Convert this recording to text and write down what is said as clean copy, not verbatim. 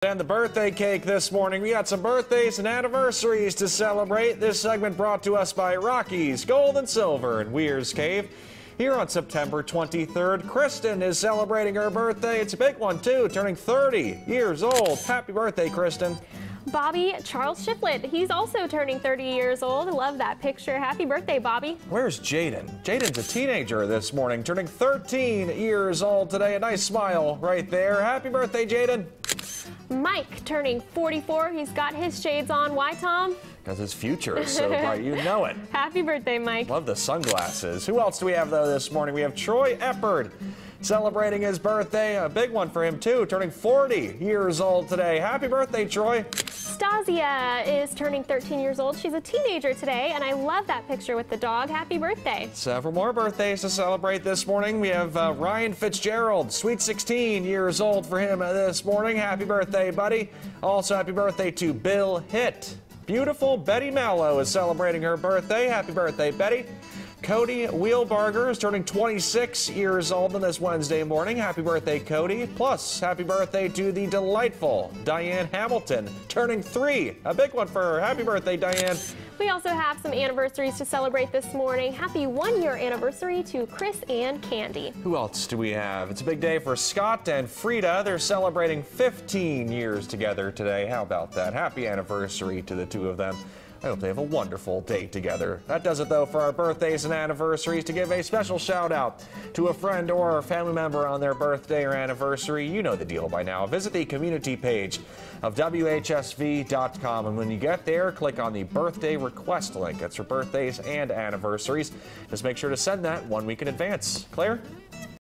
And the birthday cake this morning. We got some birthdays and anniversaries to celebrate. This segment brought to us by Rockies Gold and Silver in Weir's Cave. Here on September 23rd, Kristen is celebrating her birthday. It's a big one, too, turning 30 years old. Happy birthday, Kristen. Bobby Charles Shiflett, he's also turning 30 years old. Love that picture. Happy birthday, Bobby. Where's Jaden? Jaden's a teenager this morning, turning 13 years old today. A nice smile right there. Happy birthday, Jaden. Mike turning 44. He's got his shades on. Why, Tom? Because his future is so bright, you know it. Happy birthday, Mike. Love the sunglasses. Who else do we have, though, this morning? We have Troy Eppard celebrating his birthday. A big one for him, too, turning 40 years old today. Happy birthday, Troy. Stasia is turning 13 years old. She's a teenager today, and I love that picture with the dog. Happy birthday. Several more birthdays to celebrate this morning. We have Ryan Fitzgerald, sweet 16 years old for him this morning. Happy birthday, buddy. Also, happy birthday to Bill Hitt. Beautiful Betty Mallow is celebrating her birthday. Happy birthday, Betty. Cody Wheelbarger is turning 26 years old on this Wednesday morning. Happy birthday, Cody. Plus, happy birthday to the delightful Diane Hamilton, turning 3. A big one for her. Happy birthday, Diane. We also have some anniversaries to celebrate this morning. Happy one-year anniversary to Chris and Candy. Who else do we have? It's a big day for Scott and Frida. They're celebrating 15 years together today. How about that? Happy anniversary to the two of them. I hope they have a wonderful day together. That does it, though, for our birthdays and anniversaries. To give a special shout-out to a friend or family member on their birthday or anniversary, you know the deal by now. Visit the community page of WHSV.com, and when you get there, click on the birthday request link. That's for birthdays and anniversaries. Just make sure to send that 1 week in advance. Claire?